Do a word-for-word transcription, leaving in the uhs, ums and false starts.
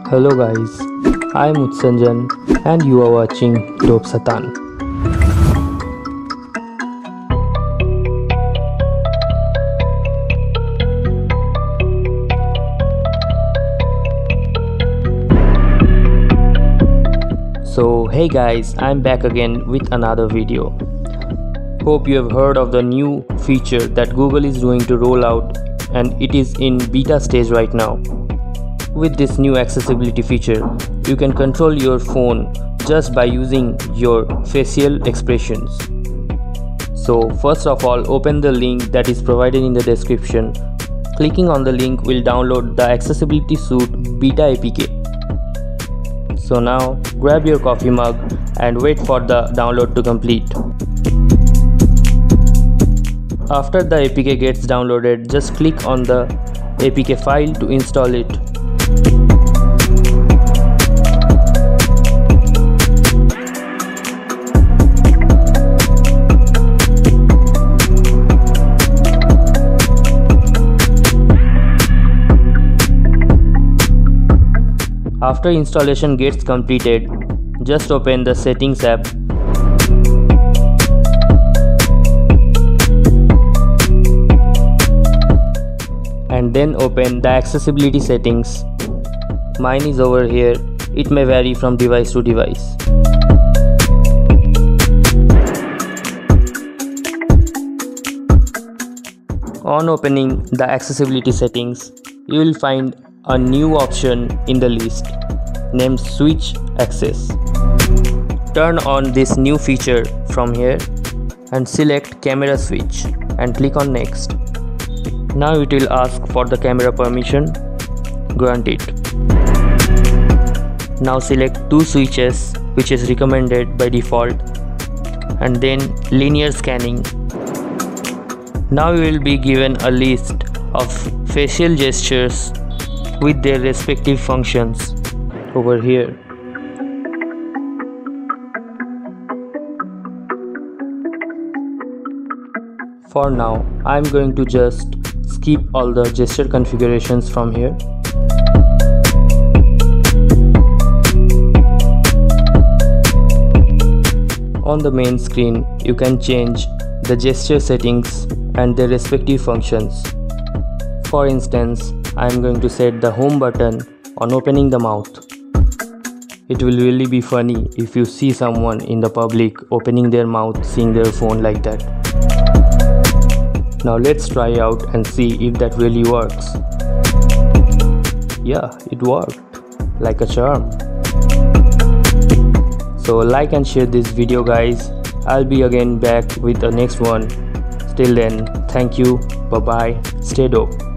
Hello guys, I'm Utsanjan and you are watching Dope Satan. So hey guys, I'm back again with another video. Hope you have heard of the new feature that Google is going to roll out, and it is in beta stage right now. With this new accessibility feature, you can control your phone just by using your facial expressions. So first of all, open the link that is provided in the description. Clicking on the link will download the accessibility suite beta A P K. So now grab your coffee mug and wait for the download to complete. After the A P K gets downloaded, just click on the A P K file to install it. After installation gets completed, just open the Settings app. And then open the accessibility settings. Mine is over here. It may vary from device to device. On opening the accessibility settings, you will find a new option in the list named Switch Access. Turn on this new feature from here and select Camera Switch and click on Next. Now it will ask for the camera permission. Grant it. Now select two switches, which is recommended by default, and then linear scanning. Now you will be given a list of facial gestures with their respective functions over here. For now, I'm going to just skip all the gesture configurations from here. On the main screen, you can change the gesture settings and their respective functions. For instance, I am going to set the home button on opening the mouth. It will really be funny if you see someone in the public opening their mouth seeing their phone like that. Now let's try out and see if that really works. Yeah, it worked like a charm. So like and share this video guys. I'll be again back with the next one. Till then, thank you, bye bye, stay dope.